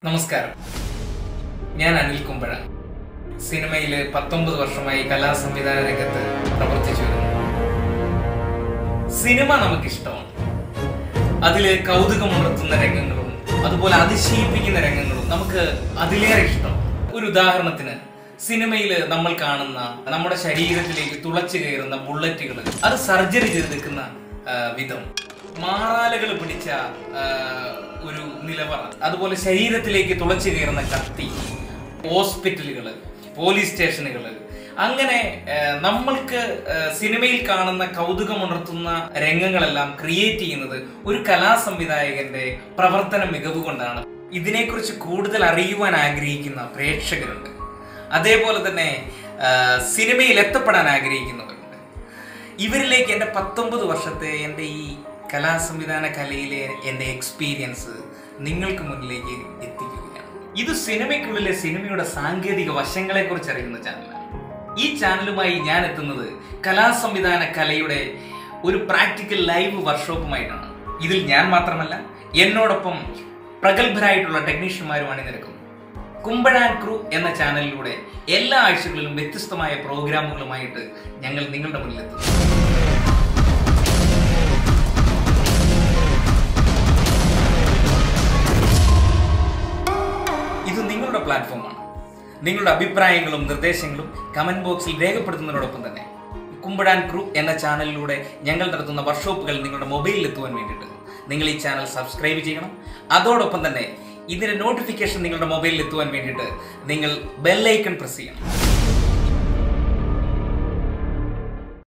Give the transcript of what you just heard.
നമസ്കാരം, ഞാൻ അനിൽ കുമ്പഴ. സിനിമയിൽ 19 വർഷമായി കലാസംവിധാന രംഗത്ത് പ്രവർത്തിച്ചു വരുന്നു. സിനിമ നമുക്കിഷ്ടമാണ്. അതില് കൗതുകമുണർത്തുന്ന രംഗങ്ങളും അതുപോലെ അതിശയിപ്പിക്കുന്ന രംഗങ്ങളും നമുക്ക് അതിലേറെ ഇഷ്ടം. ഒരു ഉദാഹരണത്തിന്, സിനിമയിൽ നമ്മൾ കാണുന്ന നമ്മുടെ ശരീരത്തിലേക്ക് തുളച്ചു കയറുന്ന ബുള്ളറ്റുകൾ, അത് സർജറി ചെയ്തെടുക്കുന്ന വിധം, മാറാലകൾ പിടിച്ച ഒരു നിലവറ, അതുപോലെ ശരീരത്തിലേക്ക് തുളച്ചു കയറുന്ന കത്തി, ഹോസ്പിറ്റലുകള്, പോലീസ് സ്റ്റേഷനുകള്, അങ്ങനെ നമ്മൾക്ക് സിനിമയിൽ കാണുന്ന കൗതുകമുണർത്തുന്ന രംഗങ്ങളെല്ലാം ക്രിയേറ്റ് ചെയ്യുന്നത് ഒരു കലാസംവിധായകന്റെ പ്രവർത്തന മികവ് കൊണ്ടാണ്. ഇതിനെക്കുറിച്ച് കൂടുതൽ അറിയുവാൻ ആഗ്രഹിക്കുന്ന പ്രേക്ഷകരുണ്ട്. അതേപോലെ തന്നെ സിനിമയിൽ എത്തപ്പെടാൻ ആഗ്രഹിക്കുന്നവരുണ്ട്. ഇവരിലേക്ക് എൻ്റെ 19 വർഷത്തെ എൻ്റെ ഈ കലാസംവിധാന കലയിലെ എൻ്റെ എക്സ്പീരിയൻസ് നിങ്ങൾക്ക് മുന്നിലേക്ക് എത്തിക്കുകയാണ്. ഇത് സിനിമയ്ക്കുള്ളിലെ സിനിമയുടെ സാങ്കേതിക വശങ്ങളെക്കുറിച്ച് അറിയുന്ന ചാനലാണ്. ഈ ചാനലുമായി ഞാൻ എത്തുന്നത് കലാസംവിധാന കലയുടെ ഒരു പ്രാക്ടിക്കൽ ലൈവ് വർക്ക്ഷോപ്പുമായിട്ടാണ്. ഇതിൽ ഞാൻ മാത്രമല്ല, എന്നോടൊപ്പം പ്രഗത്ഭരായിട്ടുള്ള ടെക്നീഷ്യന്മാരും അണിനിരക്കുന്നു. കുമ്പഴ ആൻഡ് ക്രൂ എന്ന ചാനലിലൂടെ എല്ലാ ആഴ്ചകളിലും വ്യത്യസ്തമായ പ്രോഗ്രാമുകളുമായിട്ട് ഞങ്ങൾ നിങ്ങളുടെ മുന്നിലെത്തും. ഇത് നിങ്ങളുടെ പ്ലാറ്റ്ഫോമാണ്. നിങ്ങളുടെ അഭിപ്രായങ്ങളും നിർദ്ദേശങ്ങളും കമന്റ് ബോക്സിൽ രേഖപ്പെടുത്തുന്നതിനോടൊപ്പം തന്നെ കുമ്പഴ ആൻഡ് ക്രൂ എന്ന ചാനലിലൂടെ ഞങ്ങൾ നടത്തുന്ന വർക്ക്ഷോപ്പുകൾ നിങ്ങളുടെ മൊബൈലിൽ എത്തുവാൻ വേണ്ടിയിട്ട് നിങ്ങൾ ഈ ചാനൽ സബ്സ്ക്രൈബ് ചെയ്യണം. അതോടൊപ്പം തന്നെ ഇതിന്റെ നോട്ടിഫിക്കേഷൻ നിങ്ങളുടെ മൊബൈലിൽ എത്തുവാൻ വേണ്ടിയിട്ട് നിങ്ങൾ ബെൽ ഐക്കൺ പ്രസ് ചെയ്യണം.